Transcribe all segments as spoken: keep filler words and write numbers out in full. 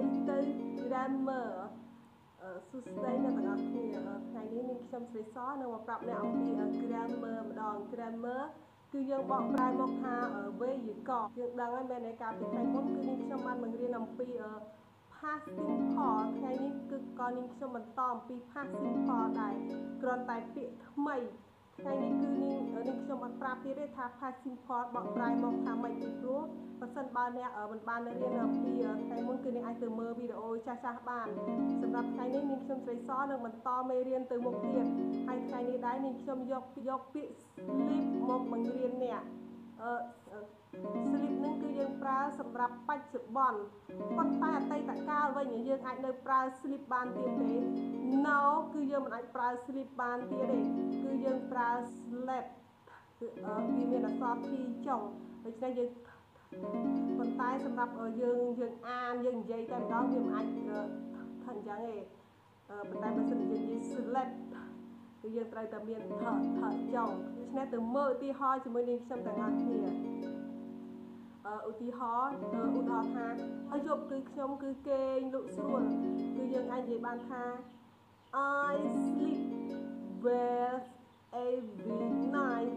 ទៅ grammar សួស្តីអ្នកទាំងអស់គ្នាថ្ងៃនេះនាងខ្ញុំស្រីសនឹងមកប្រាប់អ្នកអំពី grammar ម្ដង grammar គឺយើងបកប្រែមកថាវេយ្យាករណ៍យើងដឹងហើយមែនទេកាលពីថ្ងៃមុនគឺនាងខ្ញុំបានបង្រៀនអំពី past simple ថ្ងៃនេះគឺក៏នាងខ្ញុំបន្តអំពី past simple ដែរគ្រាន់តែពាក្យថ្មីថ្ងៃនេះគឺនាងនាងខ្ញុំអត់ប្រាប់ទៀតទេថា past simple បកប្រែមកថាម៉េចពីព្រោះបើសិនបើអ្នកមិនបានរៀនអំពីថ្ងៃមុនគឺអ្នកអាចទៅមើលវីដេអូចាស់ចាស់បានសម្រាប់ថ្ងៃនេះនាងខ្ញុំស្រីសនឹងបន្តមេរៀនទៅមុខទៀតហើយថ្ងៃនេះដែរនាងខ្ញុំយកយកពាក្យ sleep មកបង្រៀនអ្នកអឺ sleep នឹងគឺយើងប្រើសម្រាប់បច្ចុប្បន្នប៉ុន្តែអតីតកាលវិញយើងអាចនៅប្រើ sleep បានទៀតទេ no គឺយើងមិនអាចប្រើ sleep បានទៀតទេគឺយើងប្រើ slept គឺវាមានអក្សរ p ចុងដូច្នេះយើងប៉ុន្តែសម្រាប់យើងយើងអានយើងនិយាយតែម្ដងវាមិនអាចថាអញ្ចឹងទេប៉ុន្តែបើសិនយើងនិយាយ slept គឺយើងត្រូវតែមានថថចុងដូច្នេះទៅមើលឧទាហរណ៍ជាមួយនឹងខ្ញុំទាំងអស់គ្នាឧទាហរណ៍ឧទាហរណ៍ថាឲ្យយប់គឺខ្ញុំគឺគេងលក់ស្រួលគឺយើងអាចនិយាយបានថា I sleep well every night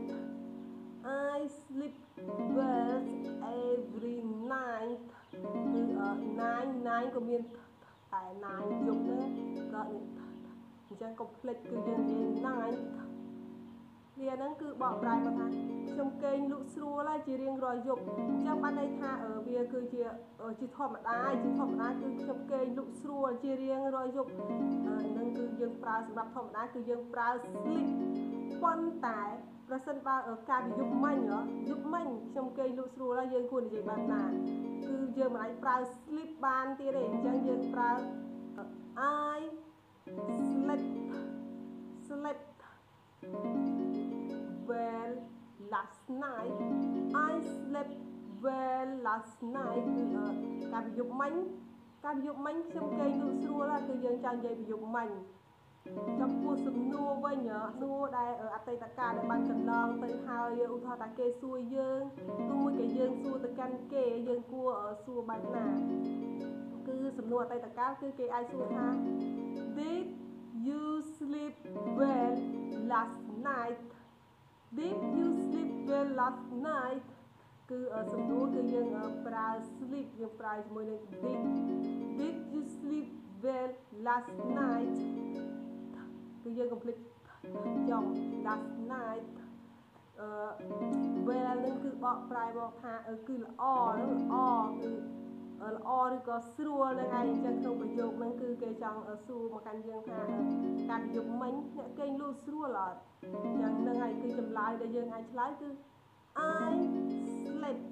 I sleep well every night គឺnine nine ក៏មានតែ nine យប់ដែរក៏អញ្ចឹងកុំភ្លេចគឺយើងនិយាយ night វាហ្នឹងគឺបកប្រែមកថាខ្ញុំគេងលក់ស្រួលហើយជារៀងរាល់យប់អញ្ចឹងបានន័យថាវាគឺជាជាធម្មតាជាធម្មតាគឺខ្ញុំគេងលក់ស្រួលជារៀងរាល់យប់ហ្នឹងគឺយើងប្រើសម្រាប់ធម្មតាគឺយើងប្រើ sleep ប៉ុន្តែប្រសិនបើការពីយប់មិញយប់មិញខ្ញុំគេងលក់ស្រួលហើយយើងគួរនិយាយបានណាគឺយើងមិនអាចប្រើ sleep បានទៀតទេអញ្ចឹងយើងប្រើ I slept slept well last night I slept well last night គឺការពីយប់មិញការពីយប់មិញខ្ញុំគេងលក់ស្រួលហើយគឺយើងចង់និយាយពីយប់មិញចំពោះសំណួរវិញសួរដែលអតីតកាលដែលបានកន្លងទៅហើយឧទាហរណ៍ថាគេសួរយើងឬមួយក៏យើងសួរទៅកាន់គេយើងគួរសួរបែបណាគឺសំណួរអតីតកាលគឺគេអាចសួរថា Did you sleep well last night Did you sleep well last night គឺសំណួរគឺយើងប្រើ sleep យើងប្រើជាមួយនឹង did Did you sleep well last night គឺយើង complete ចង់ last night អឺ well នឹងគឺបកប្រែមកថាគឺល្អនឹងល្អគឺល្អឬក៏ស្រួលនឹងឯងអញ្ចឹងក្នុងប្រយោគហ្នឹងគឺគេចង់សួរមកកាន់យើងថាការប្រយោគមិញអ្នកគេងលក់ស្រួលអត់អញ្ចឹងហ្នឹងហើយគឺចម្លើយដែលយើងអាចឆ្លើយគឺ I slept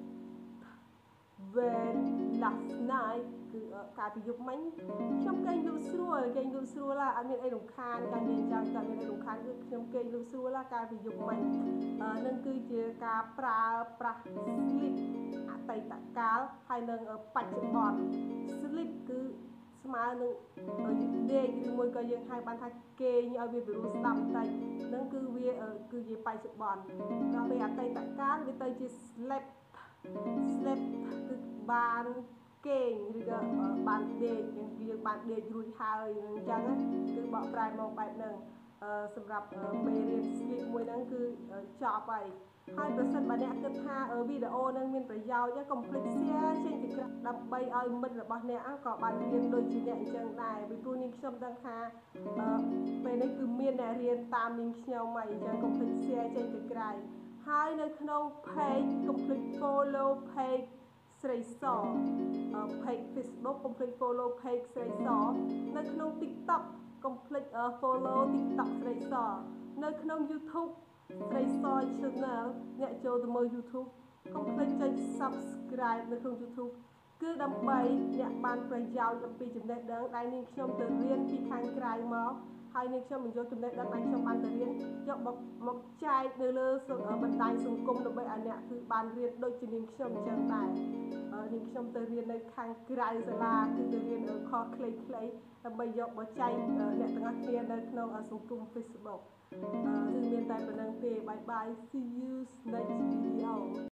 well last night គឺការប្រយោគមិញខ្ញុំគេងលក់ស្រួលគេងលក់ស្រួលឡាអត់មានអីរំខានការនិយាយចាំគាត់មានអីរំខានគឺខ្ញុំគេងលក់ស្រួលឡាការប្រយោគមិញនឹងគឺជាការប្រើប្រាស់ sleep អតីតកាលហើយនឹងបច្ចុប្បន្ន sleep គឺស្មើនឹងដេកឬមួយក៏យើងហៅបានថាគេងឲ្យវាពិរោះស្ដាប់បន្តិចហ្នឹងគឺវាគឺជាបច្ចុប្បន្នដល់ពេលអតីតកាលវាទៅជា slept slept គឺបានគេងឬក៏បានដេកយើងបានដេករួចហើយអញ្ចឹងគឺបកប្រែមកបែបហ្នឹងសម្រាប់មេរៀន sleep មួយហ្នឹងគឺចប់ហើយហើយប្រសិនបើអ្នកគិតថាវីដេអូនឹងមានប្រយោជន៍កុំភ្លេច share ចេញទៅក្រៅដើម្បីឲ្យមិត្តរបស់អ្នកក៏បានរៀនដូចជាអ្នកអញ្ចឹងដែរពីព្រោះនាងខ្ញុំដឹងថាពេលនេះគឺមានអ្នករៀនតាមនាងខ្ញុំហើយអញ្ចឹងកុំភ្លេច share ចេញទៅក្រៅហើយនៅក្នុង page កុំភ្លេច follow page ស្រីស page Facebook កុំភ្លេច follow page ស្រីសនៅក្នុង TikTok កុំភ្លេច follow TikTok ស្រីសនៅក្នុង YouTube ស្រីស channel អ្នកចូលទៅមើល YouTube កុំភ្លេចចុច subscribe នៅក្នុង YouTube គឺដើម្បីអ្នកបានប្រយោជន៍អំពីចំណេះដឹងដែលនាងខ្ញុំទៅរៀនពីខាងក្រៅមកហើយនាងខ្ញុំបញ្ចូលចំណេះដឹងដែលខ្ញុំបានទៅរៀនយកមកមកចែកនៅលើបណ្ដាញសង្គមដើម្បីឲ្យអ្នកគឺបានរៀនដូចជានាងខ្ញុំអញ្ចឹងដែរនាងខ្ញុំទៅរៀននៅខាងក្រៅសាលាគឺទៅរៀនខុសខ្លីៗដើម្បីយកមកចែកអ្នកទាំងអស់គ្នានៅក្នុងសង្គម Facebook គឺមានតែប៉ុណ្្នឹងទេ bye bye see you next video